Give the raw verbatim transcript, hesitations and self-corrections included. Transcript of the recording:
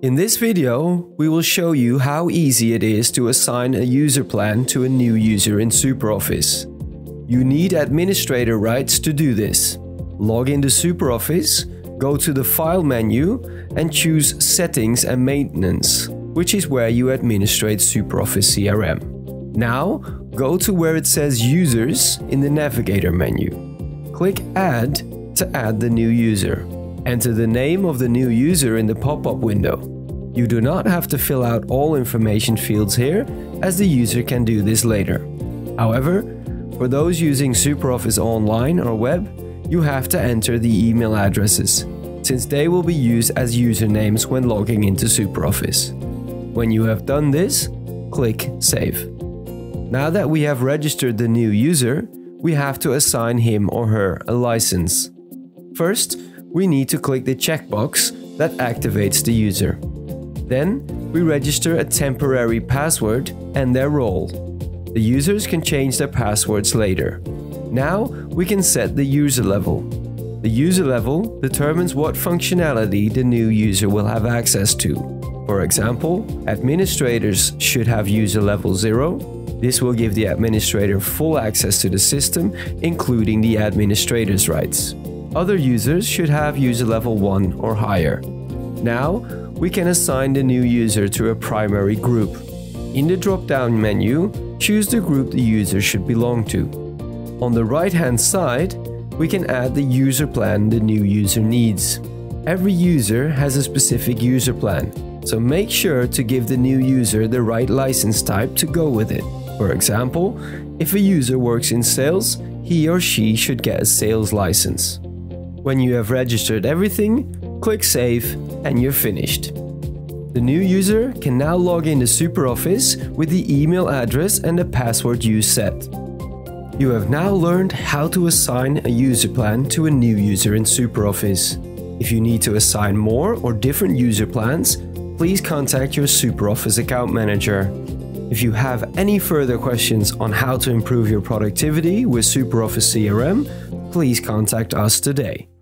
In this video, we will show you how easy it is to assign a user plan to a new user in SuperOffice. You need administrator rights to do this. Log into SuperOffice, go to the File menu and choose Settings and Maintenance, which is where you administrate SuperOffice C R M. Now, go to where it says Users in the Navigator menu. Click Add to add the new user. Enter the name of the new user in the pop-up window. You do not have to fill out all information fields here, as the user can do this later. However, for those using SuperOffice Online or Web, you have to enter the email addresses, since they will be used as usernames when logging into SuperOffice. When you have done this, click Save. Now that we have registered the new user, we have to assign him or her a license. First, we need to click the checkbox that activates the user. Then, we register a temporary password and their role. The users can change their passwords later. Now, we can set the user level. The user level determines what functionality the new user will have access to. For example, administrators should have user level zero. This will give the administrator full access to the system, including the administrator's rights. Other users should have user level one or higher. Now, we can assign the new user to a primary group. In the drop-down menu, choose the group the user should belong to. On the right-hand side, we can add the user plan the new user needs. Every user has a specific user plan, so make sure to give the new user the right license type to go with it. For example, if a user works in sales, he or she should get a sales license. When you have registered everything, click Save and you're finished. The new user can now log into SuperOffice with the email address and the password you set. You have now learned how to assign a user plan to a new user in SuperOffice. If you need to assign more or different user plans, please contact your SuperOffice account manager. If you have any further questions on how to improve your productivity with SuperOffice C R M, please contact us today.